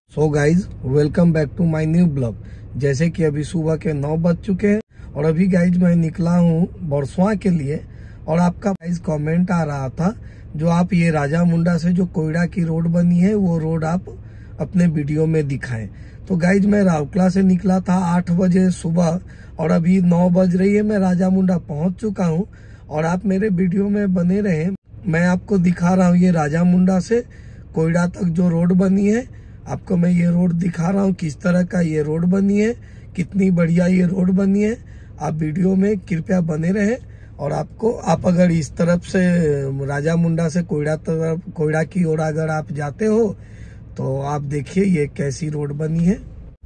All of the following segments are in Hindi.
So guys welcome back to my new blog. जैसे कि अभी सुबह के 9 बज चुके हैं और अभी गाइज मैं निकला हूँ बरसुआ के लिए। और आपका गाइज कमेंट आ रहा था जो आप ये राजा मुंडा से जो कोयड़ा की रोड बनी है वो रोड आप अपने वीडियो में दिखाएं। तो गाइज मैं राउरकेला से निकला था 8 बजे सुबह और अभी 9 बज रही है, मैं राजा मुंडा पहुँच चुका हूँ। और आप मेरे वीडियो में बने रहें, मैं आपको दिखा रहा हूँ ये राजा मुंडा से कोयड़ा तक जो रोड बनी है। आपको मैं ये रोड दिखा रहा हूँ किस तरह का ये रोड बनी है, कितनी बढ़िया ये रोड बनी है। आप वीडियो में कृपया बने रहें। और आप अगर इस तरफ से राजा मुंडा से कोयड़ा की ओर अगर आप जाते हो तो आप देखिए ये कैसी रोड बनी है।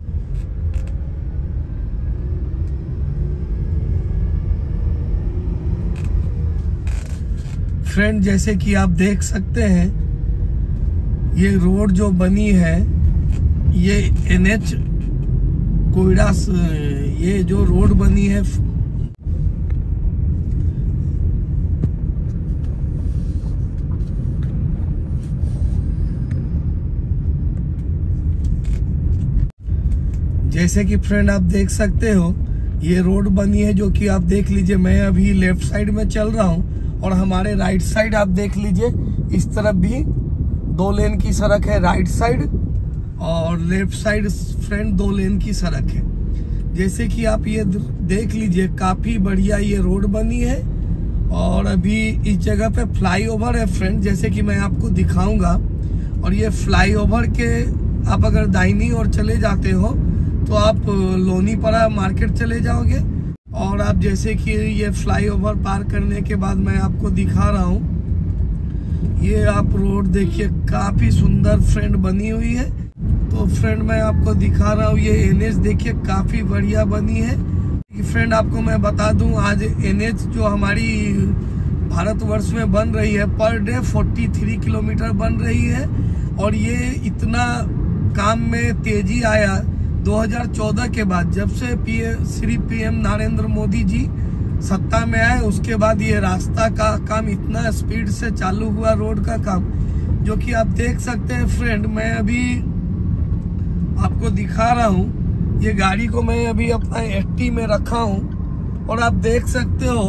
फ्रेंड जैसे कि आप देख सकते हैं ये रोड जो बनी है ये NH कोयड़ा, ये जो रोड बनी है जैसे कि फ्रेंड आप देख सकते हो ये रोड बनी है जो कि आप देख लीजिए। मैं अभी लेफ्ट साइड में चल रहा हूं और हमारे राइट साइड आप देख लीजिए इस तरफ भी 2 लेन की सड़क है राइट साइड और लेफ्ट साइड फ्रेंड 2 लेन की सड़क है। जैसे कि आप ये देख लीजिए काफी बढ़िया ये रोड बनी है। और अभी इस जगह पे फ्लाईओवर है फ्रेंड, जैसे कि मैं आपको दिखाऊंगा। और ये फ्लाईओवर के आप अगर दाहिनी ओर चले जाते हो तो आप लोनीपरा मार्केट चले जाओगे। और आप जैसे कि ये फ्लाईओवर पार करने के बाद मैं आपको दिखा रहा हूँ ये आप रोड देखिए काफी सुंदर फ्रेंड बनी हुई है। तो फ्रेंड मैं आपको दिखा रहा हूँ ये NH देखिए काफी बढ़िया बनी है। फ्रेंड आपको मैं बता दूं आज NH जो हमारी भारतवर्ष में बन रही है पर डे 43 किलोमीटर बन रही है। और ये इतना काम में तेजी आया 2014 के बाद, जब से श्री PM नरेंद्र मोदी जी सत्ता में आए उसके बाद ये रास्ता का काम इतना स्पीड से चालू हुआ, रोड का काम, जो कि आप देख सकते हैं फ्रेंड। मैं अभी आपको दिखा रहा हूँ ये गाड़ी को मैं अभी अपना 80 में रखा हूँ और आप देख सकते हो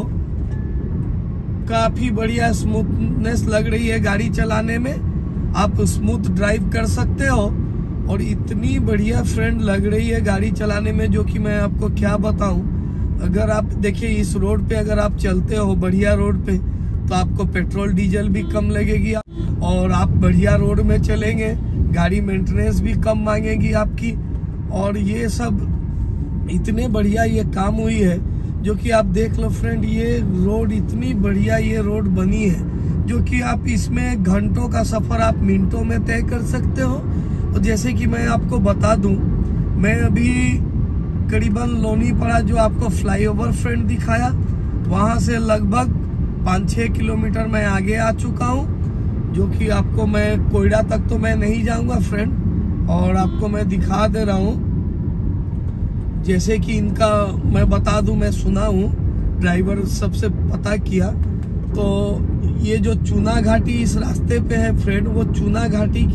काफी बढ़िया स्मूथनेस लग रही है गाड़ी चलाने में। आप स्मूथ ड्राइव कर सकते हो और इतनी बढ़िया फ्रेंड लग रही है गाड़ी चलाने में जो कि मैं आपको क्या बताऊं। अगर आप देखिए इस रोड पे अगर आप चलते हो बढ़िया रोड पे तो आपको पेट्रोल डीजल भी कम लगेगी और आप बढ़िया रोड में चलेंगे, गाड़ी मेंटेनेंस भी कम मांगेगी आपकी। और ये सब इतने बढ़िया ये काम हुई है जो कि आप देख लो फ्रेंड, ये रोड इतनी बढ़िया ये रोड बनी है जो कि आप इसमें घंटों का सफर आप मिनटों में तय कर सकते हो। तो जैसे कि मैं आपको बता दूं मैं अभी करीबन लोनीपरा जो आपको फ्लाईओवर फ्रेंड दिखाया वहां से लगभग 5-6 किलोमीटर मैं आगे आ चुका हूं, जो कि आपको मैं कोयड़ा तक तो मैं नहीं जाऊंगा फ्रेंड। और आपको मैं दिखा दे रहा हूं जैसे कि इनका मैं बता दूं, मैं सुना हूं ड्राइवर सबसे पता किया तो ये जो चूना घाटी इस रास्ते पे है फ्रेंड, वो चूना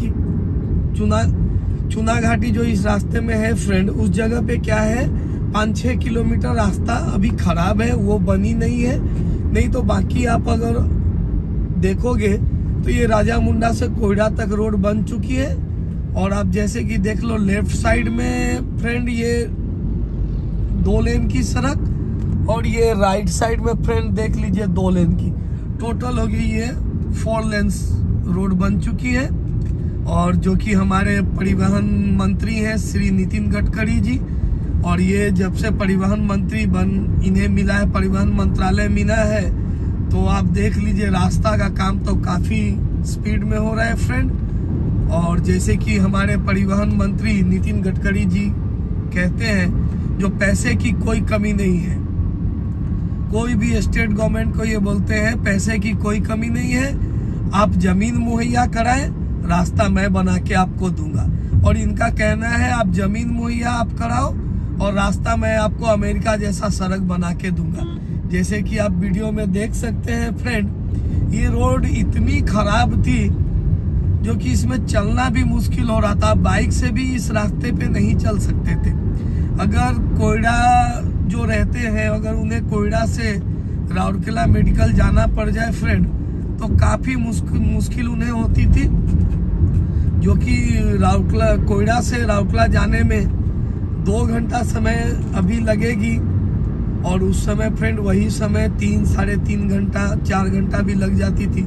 घाटी जो इस रास्ते में है फ्रेंड, उस जगह पे क्या है 5-6 किलोमीटर रास्ता अभी खराब है, वो बनी नहीं है। नहीं तो बाकी आप अगर देखोगे तो ये राजा मुंडा से कोयड़ा तक रोड बन चुकी है। और आप जैसे कि देख लो लेफ्ट साइड में फ्रेंड ये 2 लेन की सड़क और ये राइट साइड में फ्रेंड देख लीजिए 2 लेन की, टोटल होगी ये 4 लेन्स रोड बन चुकी है। और जो कि हमारे परिवहन मंत्री हैं श्री नितिन गडकरी जी, और ये जब से परिवहन मंत्री इन्हें मिला है, परिवहन मंत्रालय मिला है, तो आप देख लीजिए रास्ता का काम तो काफी स्पीड में हो रहा है फ्रेंड। और जैसे कि हमारे परिवहन मंत्री नितिन गडकरी जी कहते हैं जो पैसे की कोई कमी नहीं है, कोई भी स्टेट गवर्नमेंट को ये बोलते हैं पैसे की कोई कमी नहीं है, आप जमीन मुहैया कराएं, रास्ता मैं बना के आपको दूंगा। और इनका कहना है आप जमीन मुहैया आप कराओ और रास्ता मैं आपको अमेरिका जैसा सड़क बना के दूंगा। जैसे कि आप वीडियो में देख सकते हैं फ्रेंड, ये रोड इतनी खराब थी जो कि इसमें चलना भी मुश्किल हो रहा था। बाइक से भी इस रास्ते पे नहीं चल सकते थे। अगर कोयडा जो रहते हैं, अगर उन्हें कोयडा से राउरकेला मेडिकल जाना पड़ जाए फ्रेंड, तो काफ़ी मुश्किल उन्हें होती थी, जो कि राउरकेला कोयडा से राउरकेला जाने में 2 घंटा समय अभी लगेगी, और उस समय फ्रेंड वही समय 3 साढ़े 3 घंटा 4 घंटा भी लग जाती थी।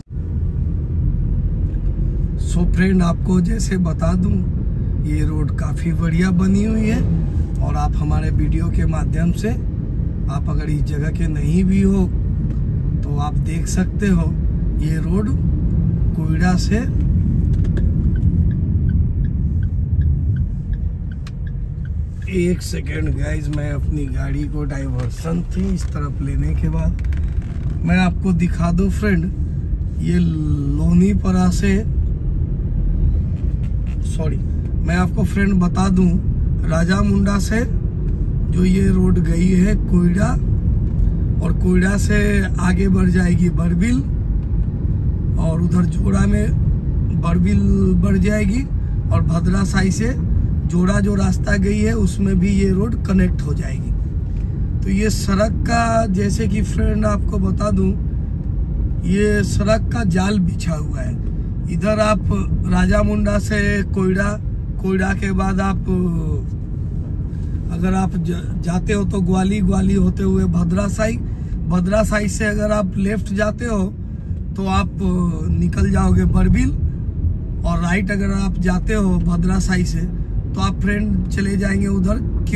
सो फ्रेंड, आपको जैसे बता दूं, ये रोड काफ़ी बढ़िया बनी हुई है, और आप हमारे वीडियो के माध्यम से, आप अगर इस जगह के नहीं भी हो तो आप देख सकते हो ये रोड कोयडा से एक सेकेंड गाइज, मैं अपनी गाड़ी को डाइवर्सन थी इस तरफ लेने के बाद मैं आपको दिखा दूं फ्रेंड, ये लोनीपरा से, सॉरी, मैं आपको फ्रेंड बता दूं, राजामुंडा से जो ये रोड गई है कोयडा, और कोयडा से आगे बढ़ जाएगी बरबिल, और उधर जोड़ा में बरबिल बढ़ जाएगी, और भद्रा साई से जोड़ा जो रास्ता गई है उसमें भी ये रोड कनेक्ट हो जाएगी। तो ये सड़क का, जैसे कि फ्रेंड आपको बता दूं, ये सड़क का जाल बिछा हुआ है। इधर आप राजामुंडा से कोयडा के बाद आप अगर आप जाते हो तो ग्वाली होते हुए भद्रा साई से अगर आप लेफ्ट जाते हो तो आप निकल जाओगे बरबिल, और राइट अगर आप जाते हो भद्रा साई से तो आप फ्रेंड चले जाएंगे उधर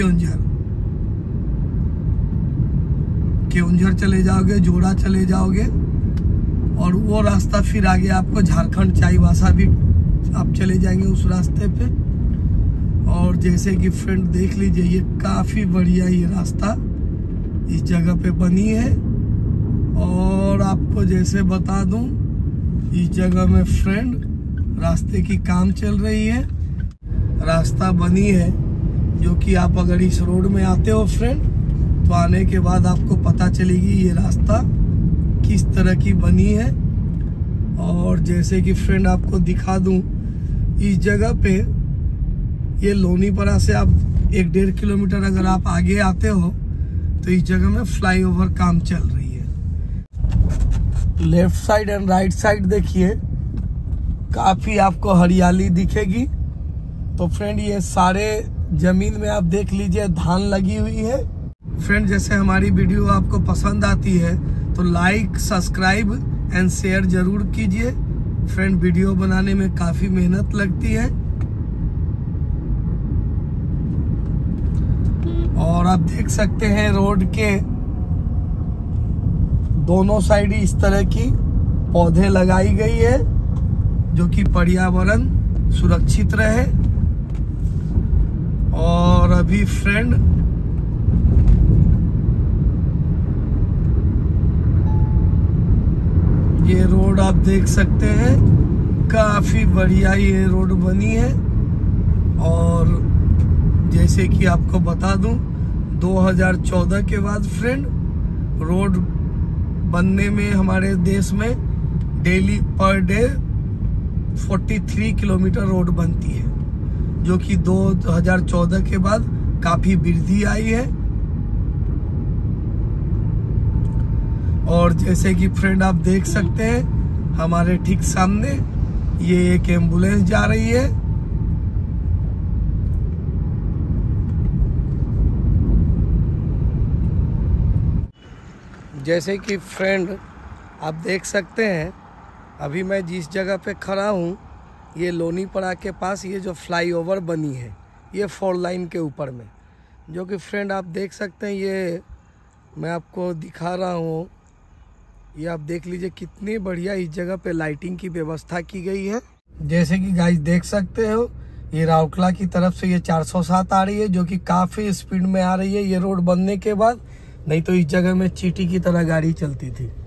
केउंझर चले जाओगे, जोड़ा चले जाओगे, और वो रास्ता फिर आगे आपको झारखंड चाईबासा भी आप चले जाएंगे उस रास्ते पे। और जैसे कि फ्रेंड देख लीजिए, ये काफ़ी बढ़िया ये रास्ता इस जगह पे बनी है। और आपको जैसे बता दूं, इस जगह में फ्रेंड रास्ते की काम चल रही है, रास्ता बनी है, जो कि आप अगर इस रोड में आते हो फ्रेंड, तो आने के बाद आपको पता चलेगी ये रास्ता किस तरह की बनी है। और जैसे कि फ्रेंड आपको दिखा दूं, इस जगह पे ये लोनीपरा से आप 1-1.5 किलोमीटर अगर आप आगे आते हो तो इस जगह में फ्लाईओवर काम चल रही है। Left side and right side देखिए, काफी आपको हरियाली दिखेगी। तो फ्रेंड, ये सारे जमीन में आप देख लीजिए धान लगी हुई है। फ्रेंड, जैसे हमारी वीडियो आपको पसंद आती है तो लाइक, सब्सक्राइब एंड शेयर जरूर कीजिए। फ्रेंड, वीडियो बनाने में काफी मेहनत लगती है, और आप देख सकते हैं रोड के दोनों साइड इस तरह की पौधे लगाई गई है, जो कि पर्यावरण सुरक्षित रहे। और अभी फ्रेंड ये रोड आप देख सकते हैं, काफी बढ़िया ये रोड बनी है। और जैसे कि आपको बता दूं, 2014 के बाद फ्रेंड रोड बनने में हमारे देश में daily per day 43 kilometre road बनती है, जो कि 2014 के बाद काफी वृद्धि आई है। और जैसे कि फ्रेंड आप देख सकते हैं, हमारे ठीक सामने ये एक एम्बुलेंस जा रही है। जैसे कि फ्रेंड आप देख सकते हैं, अभी मैं जिस जगह पे खड़ा हूँ, ये लोनीपरा के पास ये जो फ्लाईओवर बनी है, ये 4 लाइन के ऊपर में, जो कि फ्रेंड आप देख सकते हैं, ये मैं आपको दिखा रहा हूँ। ये आप देख लीजिए कितनी बढ़िया इस जगह पे लाइटिंग की व्यवस्था की गई है। जैसे कि गाइस देख सकते हो, ये राउरकेला की तरफ से ये 407 आ रही है, जो कि काफ़ी स्पीड में आ रही है ये रोड बनने के बाद। नहीं तो इस जगह में चींटी की तरह गाड़ी चलती थी।